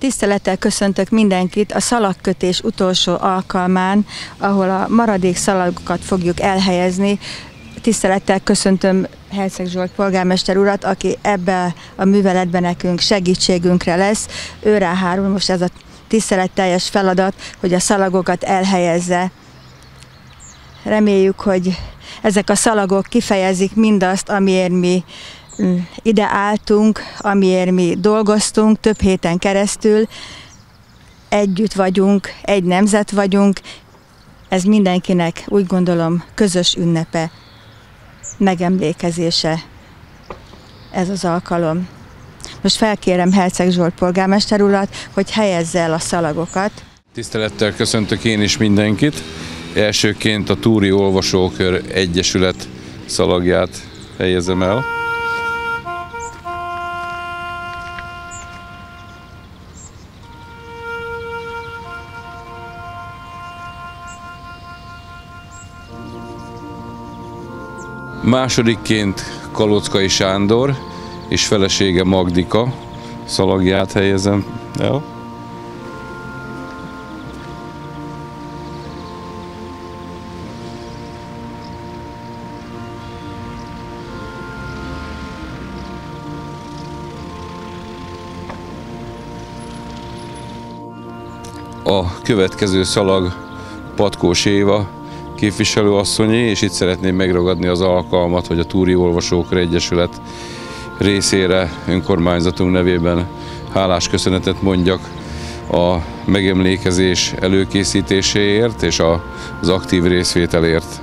Tisztelettel köszöntök mindenkit a szalagkötés utolsó alkalmán, ahol a maradék szalagokat fogjuk elhelyezni. Tisztelettel köszöntöm Herceg Zsolt polgármester urat, aki ebben a műveletben nekünk segítségünkre lesz. Őrá hárul most ez a tiszteletteljes feladat, hogy a szalagokat elhelyezze. Reméljük, hogy ezek a szalagok kifejezik mindazt, amiért mi ide álltunk, amiért mi dolgoztunk több héten keresztül. Együtt vagyunk, egy nemzet vagyunk. Ez mindenkinek, úgy gondolom, közös ünnepe, megemlékezése ez az alkalom. Most felkérem Herceg Zsolt polgármester urat, hogy helyezze el a szalagokat. Tisztelettel köszöntök én is mindenkit. Elsőként a Túri Olvasókör Egyesület szalagját helyezem el. Másodikként Kalockai Sándor és felesége Magdika szalagját helyezem el. A következő szalag Patkós Éva képviselőasszonyé, és itt szeretném megragadni az alkalmat, hogy a Túri Olvasókör Egyesület részére önkormányzatunk nevében hálás köszönetet mondjak a megemlékezés előkészítéséért és az aktív részvételért.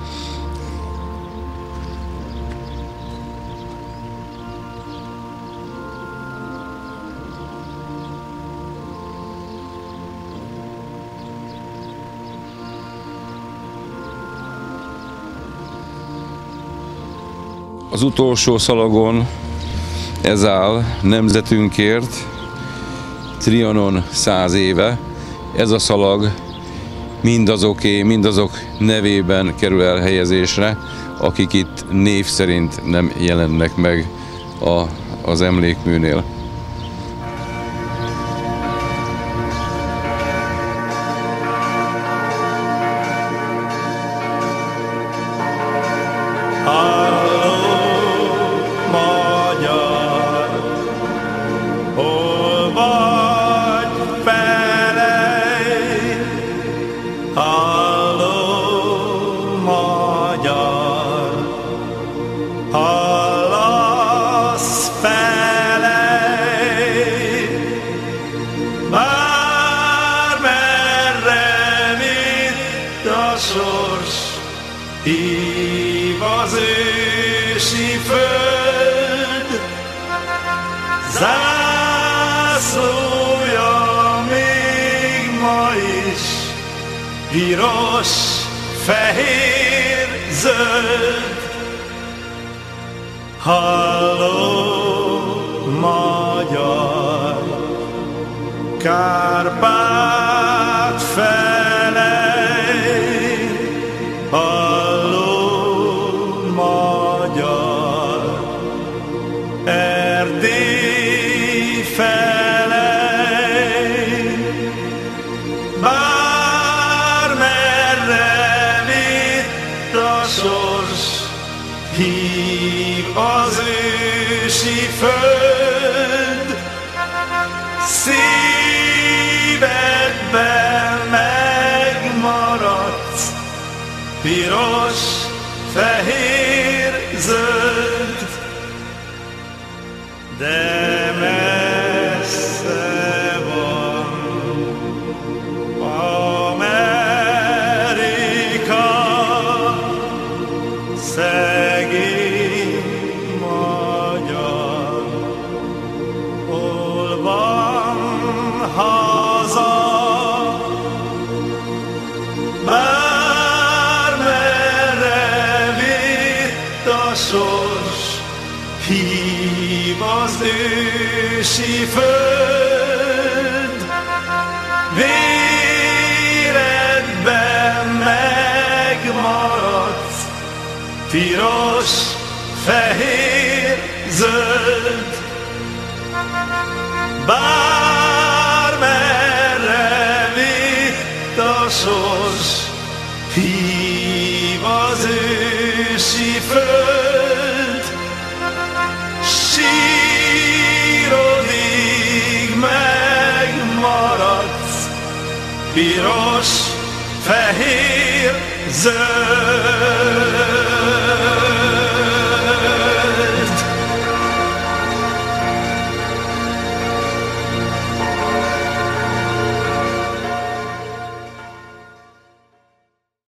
Az utolsó szalagon ez áll: nemzetünkért, Trianon 100 éve. Ez a szalag mindazok nevében kerül elhelyezésre, akik itt név szerint nem jelennek meg az emlékműnél. Hív az ősi föld, zászlója még ma is, piros, fehér, zöld. Halló, magyar, Kárpát felej, Erdély felej, bármerre vitt a sors, hív az ősi föld, szívedben megmaradsz, piros, fehér, zöld. De messze van Amerika, szegény magyar, hol van haza, bármerre vitt a sors, hív az ősi föld, véredben megmaradsz, piros, fehér, zöld. Bár föld, sírodig megmaradsz, piros, fehér, zöld.